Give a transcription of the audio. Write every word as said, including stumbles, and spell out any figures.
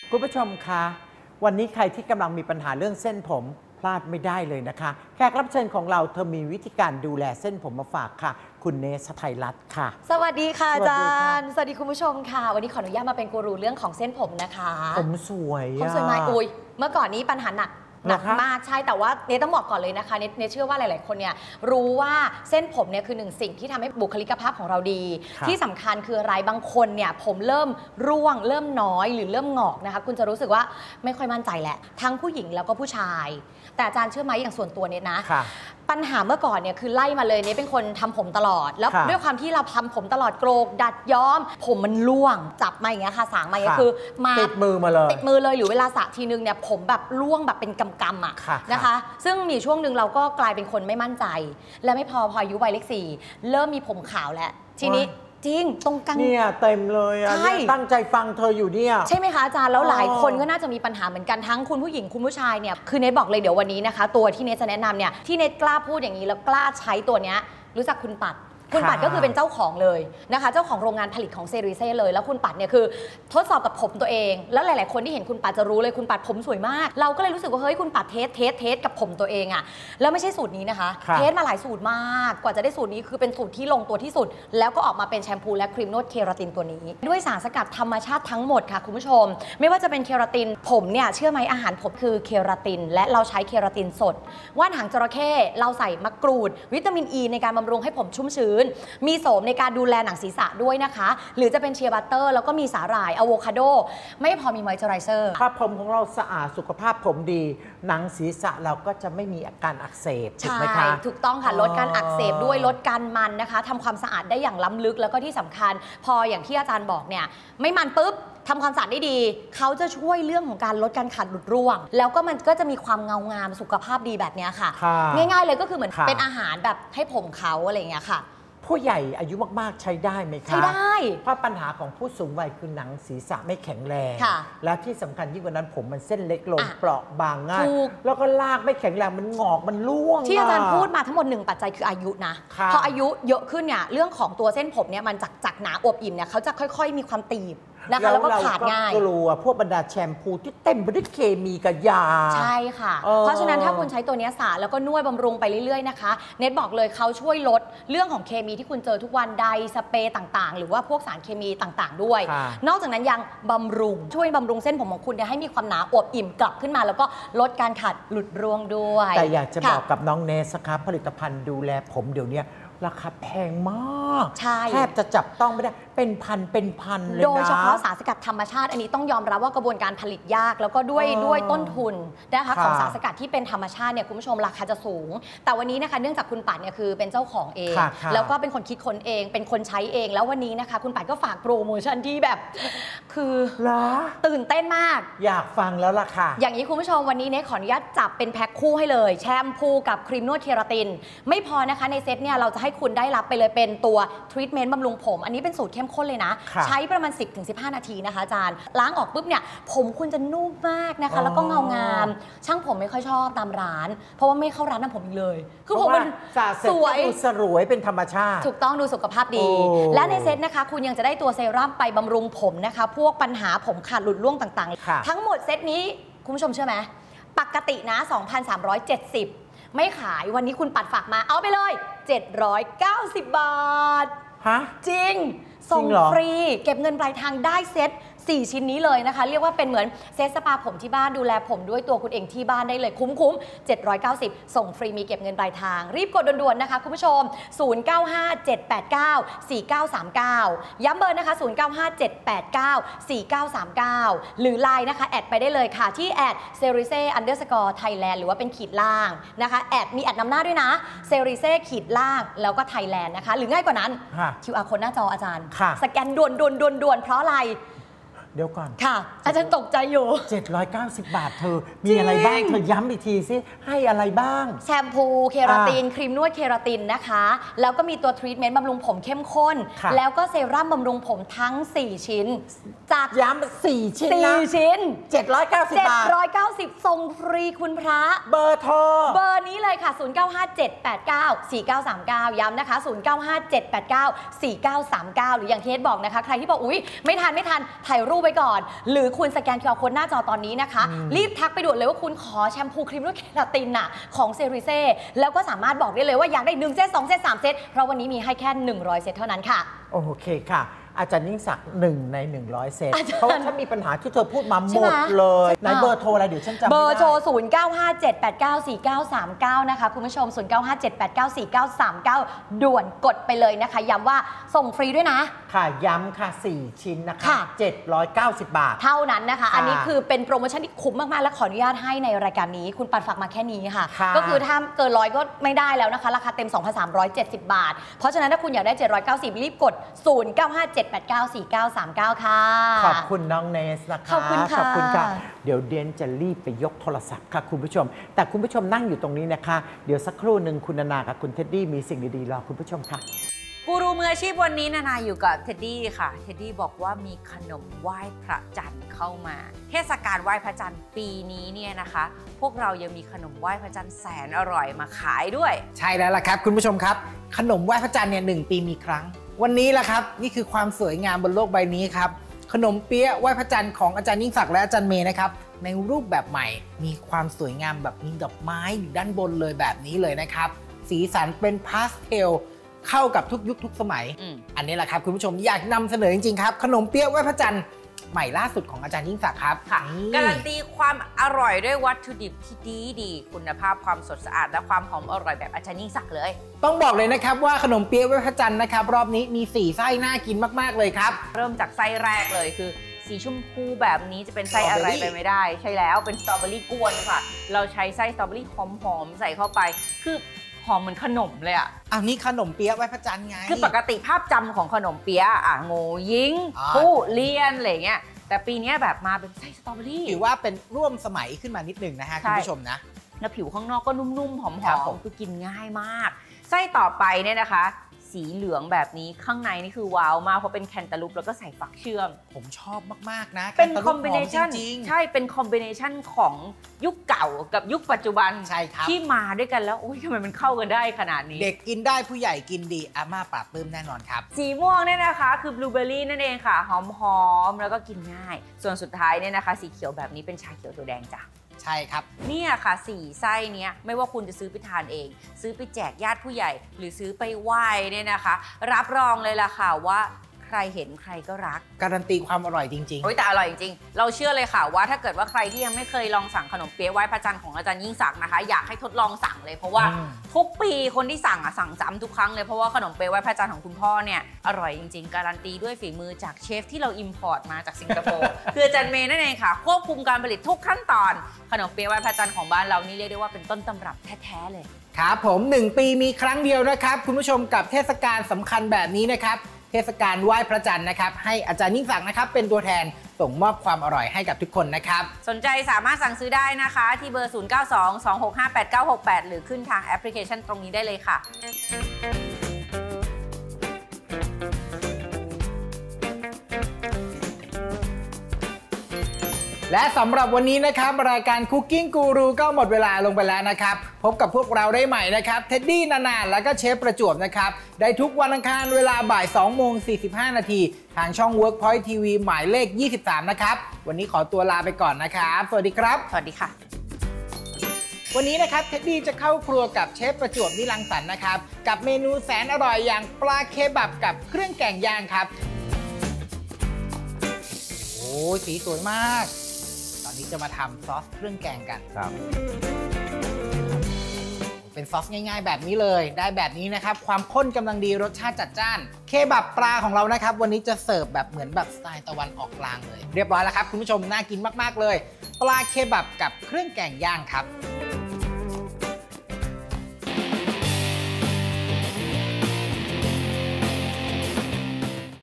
คุณผู้ชมคะวันนี้ใครที่กำลังมีปัญหาเรื่องเส้นผมพลาดไม่ได้เลยนะคะแขกรับเชิญของเราเธอมีวิธีการดูแลเส้นผมมาฝากค่ะคุณเนสไทยรัฐค่ะสวัสดีค่ะอาจารย์สวัสดีคุณผู้ชมค่ะวันนี้ขออนุญาตมาเป็นกูรูเรื่องของเส้นผมนะคะผมสวยผมสวยไหมอุ้ยเมื่อก่อนนี้ปัญหาหนักหนักมากใช่แต่ว่าเนทต้องบอกก่อนเลยนะคะเนทเนทเชื่อว่าหลายๆคนเนี่ยรู้ว่าเส้นผมเนี่ยคือหนึ่งสิ่งที่ทำให้บุคลิกภาพของเราดีที่สำคัญคืออะไรบางคนเนี่ยผมเริ่มร่วงเริ่มน้อยหรือเริ่มงอกนะคะคุณจะรู้สึกว่าไม่ค่อยมั่นใจแหละทั้งผู้หญิงแล้วก็ผู้ชายแต่อาจารย์เชื่อไหมอย่างส่วนตัวเนทนะปัญหาเมื่อก่อนเนี่ยคือไล่มาเลยเนทเป็นคนทำผมตลอดแล้วด้วยความที่เราทำผมตลอดโกรกดัดย้อมผมมันร่วงจับมาอย่างเงี้ยค่ะสางมาอย่างเงี้ยคือมาติดมือมาเลยติดมือเลยหรือเวลาสระทีนึงเนี่ยผมแบบร่วงแบบเป็นกำกำอ่ะนะคะซึ่งมีช่วงหนึ่งเราก็กลายเป็นคนไม่มั่นใจและไม่พอพออายุวัยเลขสี่เริ่มมีผมขาวแล้วทีนี้จริงตรงกลางเนี่ยเต็มเลยอ่ะตั้งใจฟังเธออยู่เนี่ยใช่ไหมคะอาจารย์แล้วหลายคนก็น่าจะมีปัญหาเหมือนกันทั้งคุณผู้หญิงคุณผู้ชายเนี่ยคือเนทบอกเลยเดี๋ยววันนี้นะคะตัวที่เนทจะแนะนำเนี่ยที่เนทกล้าพูดอย่างนี้แล้วกล้าใช้ตัวเนี้ยรู้จักคุณปัดคุณปัดก็คือเป็นเจ้าของเลยนะคะเจ้าของโรงงานผลิตของเซรีเซ่เลยแล้วคุณปัดเนี่ยคือทดสอบกับผมตัวเองแล้วหลายๆคนที่เห็นคุณปัดจะรู้เลยคุณปัดผมสวยมากเราก็เลยรู้สึกว่าเฮ้ยคุณปัดเทสเทสเทสกับผมตัวเองอะแล้วไม่ใช่สูตรนี้นะคะเทสมาหลายสูตรมากกว่าจะได้สูตรนี้คือเป็นสูตรที่ลงตัวที่สุดแล้วก็ออกมาเป็นแชมพูและครีมนวดเคราตินตัวนี้ด้วยสารสกัดธรรมชาติทั้งหมดค่ะคุณผู้ชมไม่ว่าจะเป็นเคราตินผมเนี่ยเชื่อไหมอาหารผมคือเคราตินและเราใช้เคราตินสดว่านหางจระเข้เราใส่มะกรูดวิตามินอ e ีในการบำรุงให้ผมชุ่มชื้นมีโสมในการดูแลหนังศีรษะด้วยนะคะหรือจะเป็นเชียร์บัตเตอร์แล้วก็มีสาหร่ายอะโวคาโดไม่พอมีมอยเจอไรเซอร์ถ้าผมของเราสะอาดสุขภาพผมดีหนังศีรษะเราก็จะไม่มีอาการอักเสบถูกไหมคะถูกต้องค่ะลดการอักเสบด้วยลดการมันนะคะทำความสะอาดได้อย่างล้ำลึกแล้วก็ที่สำคัญพออย่างที่อาจารย์บอกเนี่ยไม่มันปุ๊บทำความสะอาดได้ดีเขาจะช่วยเรื่องของการลดการขาดหลุดร่วงแล้วก็มันก็จะมีความเงางามสุขภาพดีแบบนี้ค่ะง่ายๆเลยก็คือเหมือนเป็นอาหารแบบให้ผมเขาอะไรอย่างเงี้ยค่ะผู้ใหญ่อายุมากๆใช้ได้ไหมคะใช้ได้เพราะปัญหาของผู้สูงวัยคือหนังศีรษะไม่แข็งแรงและที่สำคัญยิ่งกว่านั้นผมมันเส้นเล็กลงเปราะบางง่ายแล้วก็ลากไม่แข็งแรงมันงอกมันร่วงที่อาจารย์พูดมาทั้งหมดหนึ่งปัจจัยคืออายุนะพออายุเยอะขึ้นเนี่ยเรื่องของตัวเส้นผมเนี่ยมันจากจากหนาอวบอิ่มเนี่ยเขาจะค่อยๆมีความตีบนะคะแล้วก็ขาดง่ายกลัวพวกบรรดาแชมพูที่เต็มไปด้วยเคมีกับยาใช่ค่ะเพราะฉะนั้นถ้าคุณใช้ตัวนี้สระแล้วก็นวดบำรุงไปเรื่อยๆนะคะเน็ตบอกเลยเขาช่วยลดเรื่องของเคมีที่คุณเจอทุกวันไดสเปรย์ต่างๆหรือว่าพวกสารเคมีต่างๆด้วยนอกจากนั้นยังบำรุงช่วยบำรุงเส้นผมของคุณให้มีความหนาอวบอิ่มกลับขึ้นมาแล้วก็ลดการขาดหลุดร่วงด้วยแต่อยากจะบอกกับน้องเนสครับผลิตภัณฑ์ดูแลผมเดี๋ยวนี้ราคาแพงมากแทบจะจับต้องไม่ได้เป็นพันเป็นพันเลยนะโดยเฉพาะสารสกัดธรรมชาติอันนี้ต้องยอมรับว่ากระบวนการผลิตยากแล้วก็ด้วยด้วยต้นทุนนะคะของสารสกัดที่เป็นธรรมชาติเนี่ยคุณผู้ชมราคาจะสูงแต่วันนี้นะคะเนื่องจากคุณปัดเนี่ยคือเป็นเจ้าของเองแล้วก็เป็นคนคิดค้นเองเป็นคนใช้เองแล้ววันนี้นะคะคุณปัดก็ฝากโปรโมชั่นที่แบบคือตื่นเต้นมากอยากฟังแล้วล่ะค่ะอย่างนี้คุณผู้ชมวันนี้เนี่ยขออนุญาตจับเป็นแพ็คคู่ให้เลยแชมพูกับครีมนวดเคราตินไม่พอนะคะในเซตเนี่ยเราจะให้คุณได้รับไปเลยเป็นตัวทรีทเมนต์บำรุงผมอันนี้เป็นสูตรเข้มข้นเลยนะใช้ประมาณ สิบถึงสิบห้า นาทีนะคะอาจารย์ล้างออกปุ๊บเนี่ยผมคุณจะนุ่มมากนะคะแล้วก็เงางามช่างผมไม่ค่อยชอบตามร้านเพราะว่าไม่เข้าร้านทำผมอีกเลยคือผมมันสวยสรวยเป็นธรรมชาติถูกต้องดูสุขภาพดีและในเซตนะคะคุณยังจะได้ตัวเซรั่มไปบำรุงผมนะคะพวกปัญหาผมขาดหลุดร่วงต่างๆทั้งหมดเซตนี้คุณผู้ชมเชื่อไหมปกตินะ สองพันสามร้อยเจ็ดสิบไม่ขายวันนี้คุณปัดฝากมาเอาไปเลยเจ็ดร้อยเก้าสิบบาทฮะจริงส่งฟรีเก็บเงินปลายทางได้เซ็ตสี่ชิ้นนี้เลยนะคะเรียกว่าเป็นเหมือนเซตสปาผมที่บ้านดูแลผมด้วยตัวคุณเองที่บ้านได้เลยคุ้มๆเจ็ดร้อยเก้าสิบส่งฟรีมีเก็บเงินปลายทางรีบกดด่วนๆนะคะคุณผู้ชมศูนย์ เก้า ห้า เจ็ด แปด เก้า สี่ เก้า สาม เก้าย้ำเบอร์นะคะศูนย์ เก้า ห้า เจ็ด แปด เก้า สี่ เก้า สาม เก้าหรือ ไลน์ นะคะแอดไปได้เลยค่ะที่แอด เซริเซ่ อันเดอร์สกอร์ ไทยแลนด์ หรือว่าเป็นขีดล่างนะคะแอดมีแอดนำหน้าด้วยนะ เซริเซ่ ขีดล่างแล้วก็ไทยแลนด์นะคะหรือง่ายกว่านั้น คิว อาร์ Code หน้าจออาจารย์สแกนด่วนๆๆๆเพราะอะไรเดี๋ยวก่อนค่ะอาจารย์ตกใจอยู่เจ็ดร้อยเก้าสิบบาทเธอมีอะไรบ้างเธอย้ำอีกทีสิให้อะไรบ้างแชมพูเคราตินครีมนวดเคราตินนะคะแล้วก็มีตัวทรีทเมนต์บำรุงผมเข้มข้นแล้วก็เซรั่มบำรุงผมทั้งสี่ชิ้นจากย้ำสี่ชิ้นนะสี่ชิ้นเจ็ดร้อยเก้าสิบบาทเจ็ดร้อยเก้าสิบส่งฟรีคุณพระเบอร์โทรเบอร์นี้เลยค่ะศูนย์ เก้า ห้า เจ็ด แปด เก้า สี่ เก้า สาม เก้าย้ำนะคะศูนย์ เก้า ห้า เจ็ด แปด เก้า สี่ เก้า สาม เก้าหรืออย่างที่เอสบอกนะคะใครที่บอกอุ๊ยไม่ทันไม่ทันถ่ายรูปไว้ก่อนหรือคุณสแกน คิว อาร์ Code หน้าจอตอนนี้นะคะรีบทักไปด่วนเลยว่าคุณขอแชมพูครีมนวดเคราตินน่ะของเซริเซ่แล้วก็สามารถบอกได้เลยว่าอยากได้หนึ่งเซตสองเซตสามเซตเพราะวันนี้มีให้แค่หนึ่งร้อยเซตเท่านั้นค่ะโอเคค่ะอาจารย์ยิ่งศักดิ์หนึ่งในหนึ่งร้อยเซตเพราะว่าถ้ามีปัญหาที่เธอพูดมาหมดเลยไหนเบอร์โทรอะไรเดี๋ยวฉันจำไม่ได้เบอร์โทรศูนย์ เก้า ห้า เจ็ด แปด เก้า สี่ เก้า สาม เก้านะคะคุณผู้ชมศูนย์ เก้า ห้า เจ็ด แปด เก้า สี่ เก้า สาม เก้าด่วนกดไปเลยนะคะย้ำว่าส่งฟรีด้วยนะค่ะย้ำค่ะสี่ชิ้นนะคะเจ็ดร้อยเก้าสิบบาทเท่านั้นนะคะอันนี้คือเป็นโปรโมชั่นที่คุ้มมากๆและขออนุญาตให้ในรายการนี้คุณปัดฝากมาแค่นี้ค่ะก็คือถ้าเกินร้อยก็ไม่ได้แล้วนะคะราคาเต็ม สองพันสามร้อยเจ็ดสิบบาทเพราะฉะนั้นถ้าคุณอยากได้เจ็ดร้อยเก้าสิบรีบกดศูนย์ เก้า ห้า เจ็ด แปด เก้า สี่ เก้า สาม เก้าค่ะขอบคุณน้องเนสนะคะขอบคุณค่ะขอบคุณค่ะเดี๋ยวเดนจะรีบไปยกโทรศัพท์ค่ะคุณผู้ชมแต่คุณผู้ชมนั่งอยู่ตรงนี้นะคะเดี๋ยวสักครู่หนึ่งคุณนานากับคุณเท็ดดี้มีสิ่งดีๆรอคุณผู้ชมค่ะกูรูมืออาชีพวันนี้นานาอยู่กับเท็ดดี้ค่ะเท็ดดี้บอกว่ามีขนมไหว้พระจันทร์เข้ามาเทศกาลไหว้พระจันทร์ปีนี้เนี่ยนะคะพวกเรายังมีขนมไหว้พระจันทร์แสนอร่อยมาขายด้วยใช่แล้วล่ะครับคุณผู้ชมครับขนมไหว้พระจันทร์เนี่ยหนึ่งปีมีครั้งวันนี้ล่ะครับนี่คือความสวยงามบนโลกใบนี้ครับขนมเปี๊ยะไหว้พระจันทร์ของอาจารย์ยิ่งศักดิ์และอาจารย์เมย์นะครับในรูปแบบใหม่มีความสวยงามแบบมีดอกไม้อยู่ด้านบนเลยแบบนี้เลยนะครับสีสันเป็นพาสเทลเข้ากับทุกยุคทุกสมัย อ, อันนี้แหละครับคุณผู้ชมอยากนำเสนอจริงๆครับขนมเปี๊ยะไหว้พระจันทร์ใหม่ล่าสุดของอาจารย์ยิ่งศักดิ์ครับค่ะการันตีความอร่อยด้วยวัตถุดิบที่ดีดีคุณภาพความสดสะอาดและความหอมอร่อยแบบอาจารย์ยิ่งศักดิ์เลยต้องบอกเลยนะครับว่าขนมเปี๊ยะไหว้พระจันทร์นะครับรอบนี้มีสี่ไส้น่ากินมากๆเลยครับเริ่มจากไส้แรกเลยคือสีชมพูแบบนี้จะเป็นไส้อะไรไปไม่ได้ใช่แล้วเป็นสตรอเบอรี่กวนค่ะเราใช้ไส้สตรอเบอรี่หอมๆใส่เข้าไปคือหอมเหมือนขนมเลยอ่ะอ้าวนี่ขนมเปี๊ยะไหว้พระจันทร์ไงคือปกติภาพจำของขนมเปี๊ยะอ่ะโงยิงผู้เลียนอะไรเงี้ยแต่ปีนี้แบบมาเป็นไส้สตรอเบอรี่ถือว่าเป็นร่วมสมัยขึ้นมานิดหนึ่งนะฮะคุณผู้ชมนะแล้วผิวข้างนอกก็นุ่มๆหอมๆคือกินง่ายมากไส้ต่อไปเนี่ยนะคะสีเหลืองแบบนี้ข้างในนี่คือว้าวมากเพราะเป็นแคนตาลูปแล้วก็ใส่ฟักเชื่อมผมชอบมากๆนะเป็นคอมบิเนชันใช่เป็นคอมบิเนชันของยุคเก่ากับยุคปัจจุบันใช่ครับที่มาด้วยกันแล้วโอ้ยทำไมมันเข้ากันได้ขนาดนี้เด็กกินได้ผู้ใหญ่กินดีอาม่าปราบปลื้มแน่นอนครับสีม่วงเนี่ยนะคะคือบลูเบอร์รี่นั่นเองค่ะหอมๆแล้วก็กินง่ายส่วนสุดท้ายเนี่ยนะคะสีเขียวแบบนี้เป็นชาเขียวถั่วแดงจ้ะใช่ครับเนี่ยค่ะสี่ไส้เนี้ยไม่ว่าคุณจะซื้อไปทานเองซื้อไปแจกญาติผู้ใหญ่หรือซื้อไปไหว้เนี่ยนะคะรับรองเลยล่ะค่ะว่าใครเห็นใครก็รักการันตีความอร่อยจริงๆโอ้ยแต่อร่อยจริงๆเราเชื่อเลยค่ะว่าถ้าเกิดว่าใครที่ยังไม่เคยลองสั่งขนมเปี๊ยะไหว้พระจันทร์ของอาจารย์ยิ่งศักดิ์นะคะอยากให้ทดลองสั่งเลยเพราะว่าทุกปีคนที่สั่งอ่ะสั่งซ้ำทุกครั้งเลยเพราะว่าขนมเปี๊ยะไหว้พระจันทร์ของคุณพ่อเนี่ยอร่อยจริงๆการันตีด้วยฝีมือจากเชฟที่เราอิมพอร์ตมาจากสิงคโปร์ คืออาจารย์เมย์นั่นเองค่ะควบคุมการผลิตทุกขั้นตอนขนมเปี๊ยะไหว้พระจันทร์ของบ้านเรานี่เรียกได้ว่าเป็นต้นตำรับแท้ๆเลยครับผมหนึ่งปีมีครั้งเดียวนะครับคุณผู้ชมกับเทศกาลสำคัญแบบนี้นะครับเทศกาลไหว้พระจันทร์นะครับให้อาจารย์ยิ่งศักดิ์นะครับเป็นตัวแทนส่งมอบความอร่อยให้กับทุกคนนะครับสนใจสามารถสั่งซื้อได้นะคะที่เบอร์ศูนย์ เก้า สอง สอง หก ห้า แปด เก้า หก แปดหรือขึ้นทางแอปพลิเคชันตรงนี้ได้เลยค่ะและสำหรับวันนี้นะครับรายการ Cooking Guru ก็หมดเวลาลงไปแล้วนะครับพบกับพวกเราได้ใหม่นะครับเท็ดดี้นานาและก็เชฟประจวบนะครับได้ทุกวันอังคารเวลาบ่ายสองโมงสี่สิบห้านาทีทางช่อง Workpoint ที วี หมายเลขยี่สิบสามนะครับวันนี้ขอตัวลาไปก่อนนะครับสวัสดีครับสวัสดีค่ะวันนี้นะครับเท็ดดี้จะเข้าครัวกับเชฟประจวบนิรังสรรค์นะครับกับเมนูแสนอร่อยอย่างปลาเคบับกับเครื่องแกงย่างครับโอ้สีสวยมากตอนนี้จะมาทำซอสเครื่องแกงกันครับเป็นซอสง่ายๆแบบนี้เลยได้แบบนี้นะครับความข้นกำลังดีรสชาติจัดจ้านเคบับปลาของเรานะครับวันนี้จะเสิร์ฟแบบเหมือนแบบสไตล์ตะวันออกกลางเลยเรียบร้อยแล้วครับคุณผู้ชมน่ากินมากๆเลยปลาเคบับกับเครื่องแกงย่างครับ